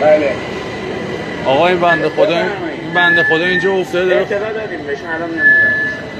بله. آقا این بنده خدا اینجا افتاده داره. اطلاع دادیم بهش الان نمیاد.